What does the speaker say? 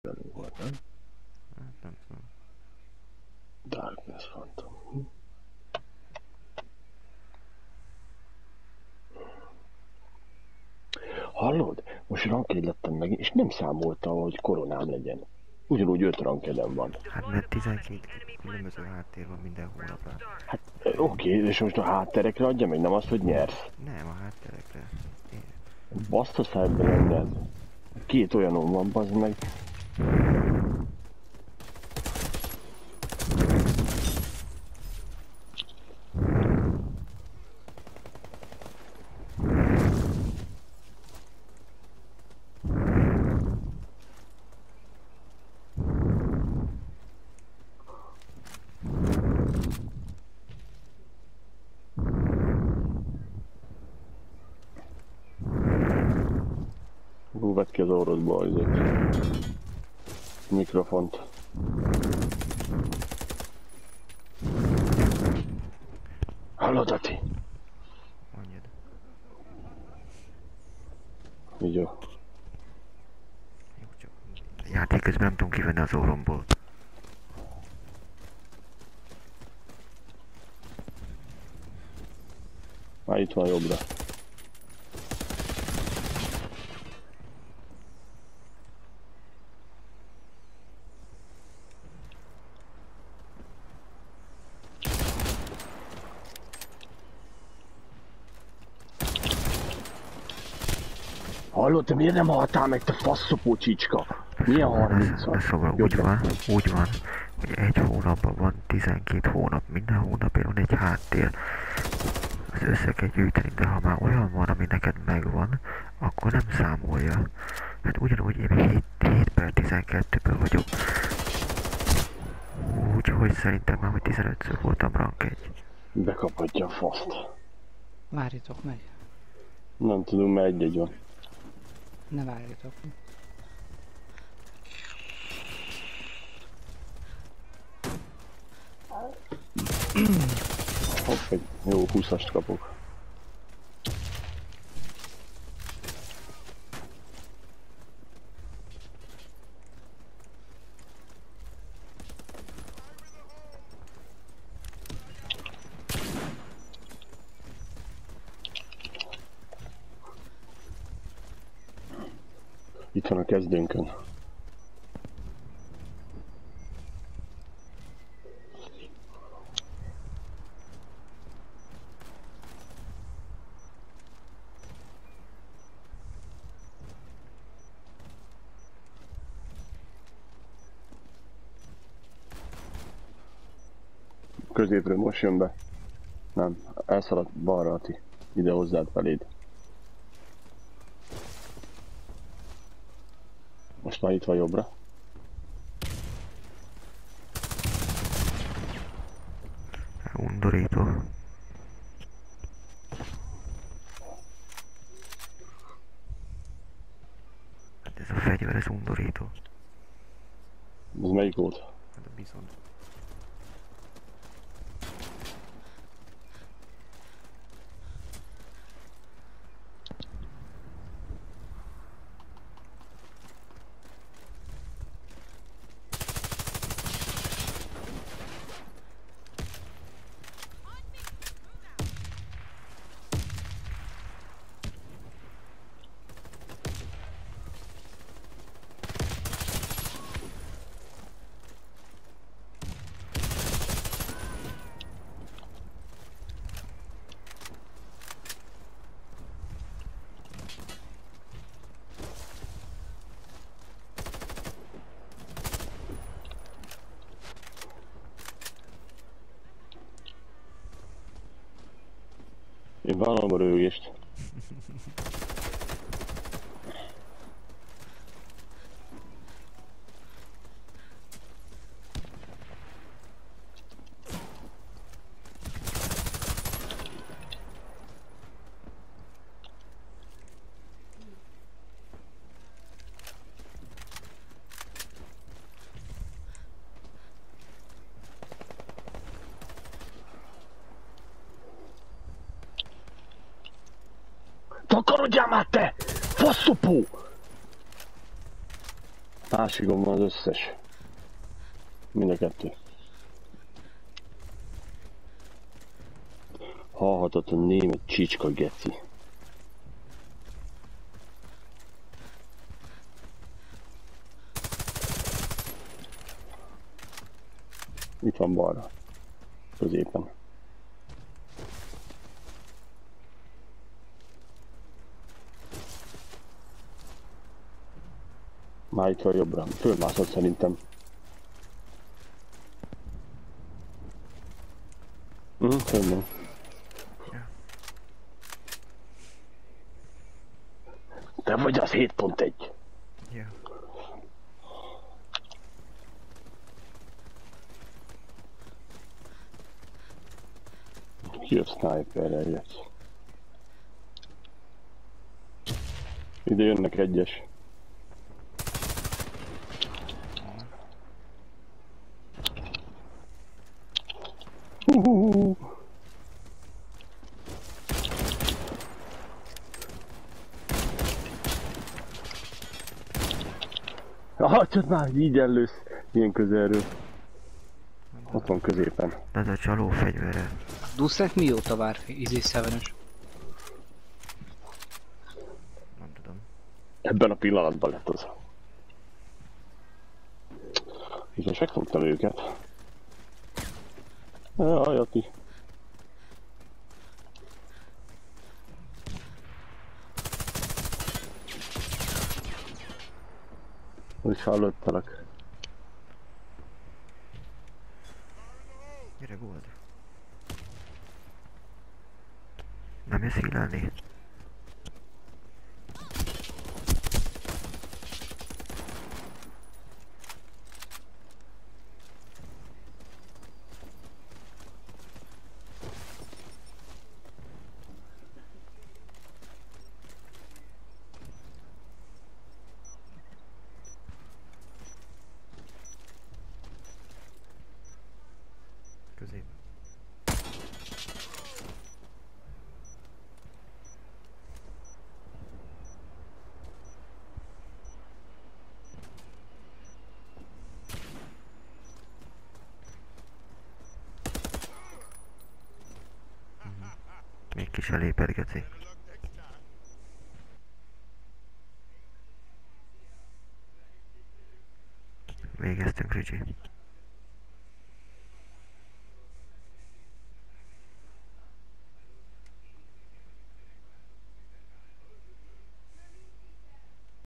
velünk volt, nem? Hát nem tudom. Darkness Phantom. Hallod? Most ranked lettem meg, és nem számolta, hogy koronám legyen. Ugyanúgy 5 rankedem van. Hát mert 12 különböző háttér van minden hónapra. Hát oké, és most a hátterekre adja meg, nem azt, hogy nyersz. Nem, a hátterekre. Baszd a szájba rended. 2 olyanom van, bazd meg. Vedd ki az orrodba a mikrofont. Hallod, Ati? Mondjad. Így jó. Jó, csak játék közben nem tudom kivenni az orromból. Már itt van jobbra. Hallod, te miért nem haltál meg, te faszopó csicska? Milyen 30-al? Szóval úgy van, hogy egy hónapban van 12 hónap, minden hónapért van egy háttér. Az össze kell gyűjteni, de ha már olyan van, ami neked megvan, akkor nem számolja. Hát ugyanúgy én még 7 per 12-ből vagyok. Úgyhogy szerintem már, hogy 15-ször voltam rank 1. Bekaphatja a faszt. Várjatok meg. Nem tudom, mert egy van. Ne várjatok. Hopp, egy jó 20-ast kapok. Itt van a kezdőnkön. Középről most jön be. Nem, elszaladt balra, Ati. Ide hozzád feléd. Most már itt van jobbra. Undorító. Hát ez a fegyver, ez undorító. Ez melyik volt? Hát a bizony. Én vállalom a röhögést. Takarodjál már te! Faszopó! Másikon van az összes. Mind a kettő. Halhatatlan német csicska geci. Itt van balra. Középen. Már itt van jobbra. Fölmászott szerintem. Fölmön. Te vagy az 7.1. Ja. Ki a sniperrel jössz? Ide jönnek egyes. Aha, csak már így elősz. Ilyen közelről. Ott van középen. De ez a csaló fegyvere. Duszek mióta vár izé 7-ös? Nem tudom. Ebben a pillanatban lett az. És most megfogtam őket. Ajati. Úgy hallottalak. Gyere, Gold. Nem jössz hílelni? Középen. Még kis elépedgeti. Végeztünk, Ricsi.